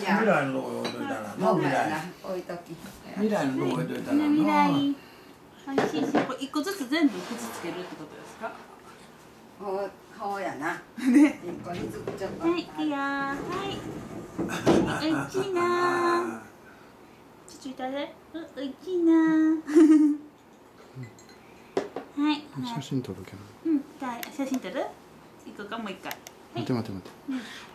未来のとこ置いといたらな、未来。 置いとき。 未来のとこ置いといたらな。 未来。美味しいし、これ一個ずつ全部くっつけるってことですか？ ほうやな。 ね。 一個ずつちょっと。 はい、いくよ。はい。おいしいな。ちょっといただいて。おいしいな。はい。 写真撮るけど。 うん、じゃあ写真撮る？行こうかもう一回。 待て待て待て。